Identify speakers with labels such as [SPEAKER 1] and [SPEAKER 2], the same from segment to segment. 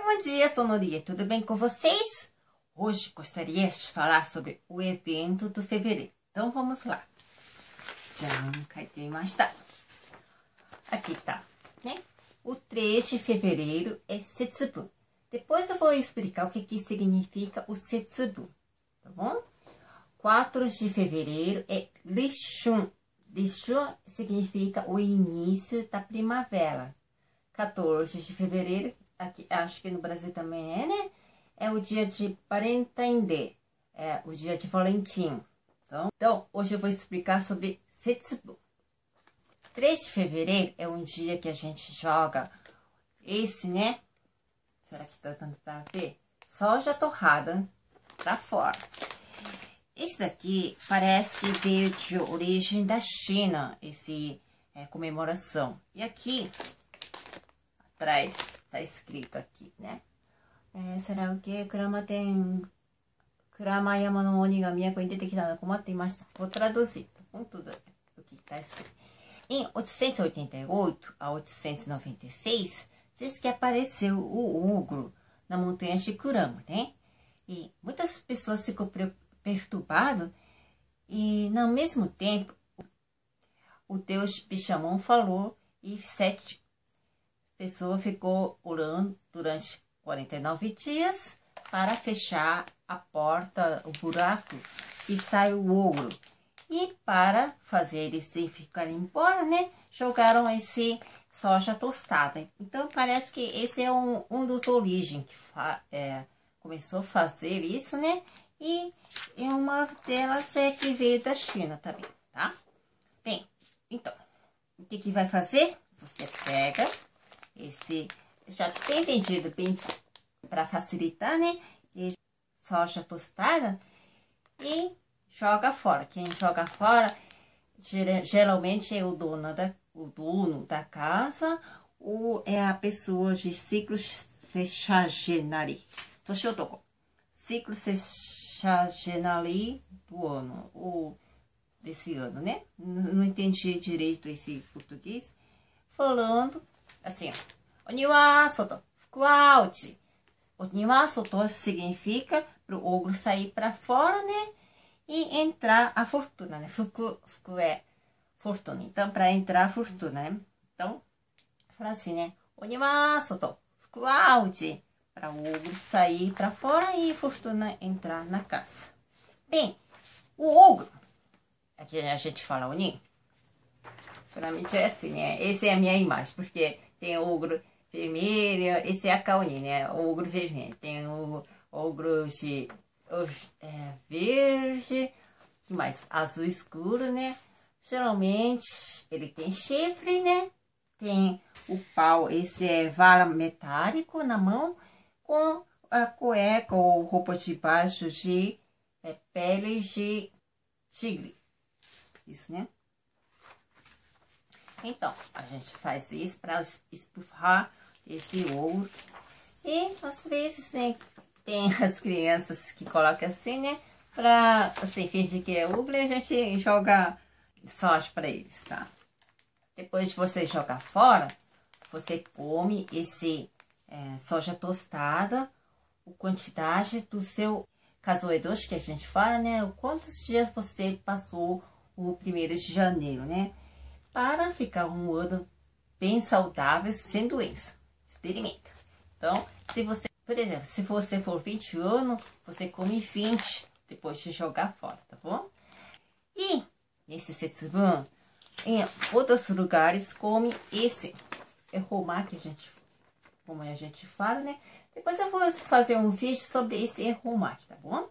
[SPEAKER 1] bom dia, sou Noria, tudo bem com vocês? Hoje gostaria de falar sobre o evento do fevereiro. Então vamos lá. Aqui tá, né? O 3 de fevereiro é Setsubun. Depois eu vou explicar o que significa o Setsubun, tá bom? 4 de fevereiro é Rishun. Rishun significa o início da primavera. 14 de fevereiro, aqui, acho que no Brasil também é, né? É o dia de Parentende, é o dia de Valentim. Então, hoje eu vou explicar sobre Setsubun. 3 de fevereiro é um dia que a gente joga esse, né? Será que tá dando pra ver? Soja torrada pra fora. Esse daqui parece que veio de origem da China, esse comemoração. E aqui atrás tá escrito aqui, né? Será o que? Kuramayama no Oni ga Miyako ni dete kita no komatte imashita. Vou traduzir, tá bom? Tudo o que tá escrito. Em 888 a 896, diz que apareceu o ogro na montanha de Kurama, né? E muitas pessoas ficam perturbadas e, ao mesmo tempo, o deus Bishamon falou e 7 pessoas ficou orando durante 49 dias para fechar a porta, o buraco, e sai o ogro. E para fazer eles ficarem embora, né, jogaram esse soja tostada. Então, parece que esse é um dos origens que começou a fazer isso, né? E uma delas é que veio da China também, tá? Bem, então, o que vai fazer? Você pega esse, já tem vendido bem para facilitar, né? Esse soja tostada e joga fora. Quem joga fora geralmente é o dono da casa ou é a pessoa de ciclo sexagenari. Ciclo sexagenari do ano, ou desse ano, né? Não entendi direito esse português. Falando assim, ó. Oniwa soto, fuku wa uchi. Oniwa soto significa pro ogro sair para fora, né? E entrar a fortuna, né? Fuku é fortuna. Então, para entrar a fortuna, né? Então, fala assim, né? Oniwa soto, fuku wa uchi. Para o ogro sair para fora e fortuna entrar na casa. Bem, o ogro, aqui a gente fala Oni, geralmente é assim, né? Essa é a minha imagem, porque tem o ogro vermelho, esse é a Kaoni, né? O ogro vermelho. Tem o ogro de verde, mais azul escuro, né? Geralmente ele tem chifre, né? Tem o pau, esse é vara metálico na mão, com a cueca ou roupa de baixo de pele de tigre. Isso, né? Então, a gente faz isso para espurrar esse ogro. E às vezes, né, tem as crianças que colocam assim, né? Pra assim, fingir que é ogro e a gente joga soja para eles, tá? Depois de você jogar fora, você come esse soja tostada, a quantidade do seu kazoedoshi, que a gente fala, né? Quantos dias você passou o 1º de janeiro, né? Para ficar um ano bem saudável, sem doença. Experimenta. Então, se você, por exemplo, se você for 20 anos, você come 20 depois de jogar fora, tá bom? E nesse Setsubun, em outros lugares, come esse eromaki, como a gente fala, né? Depois eu vou fazer um vídeo sobre esse eromaki, tá bom?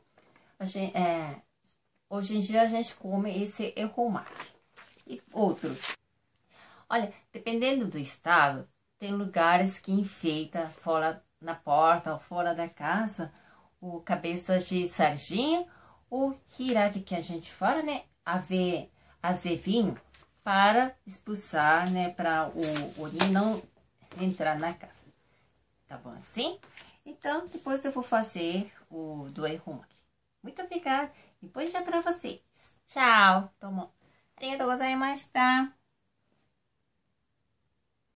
[SPEAKER 1] Hoje em dia a gente come esse eromaki. E outros. Olha, dependendo do estado, tem lugares que enfeita fora na porta ou fora da casa o cabeça de sardinha ou hiragi, que a gente fala, né? Azevinho, para expulsar, né? Para o Oni não entrar na casa. Tá bom assim? Então, depois eu vou fazer o do eromaki. Muito obrigada. Depois já para vocês. Tchau. Arigatou gozaimashita.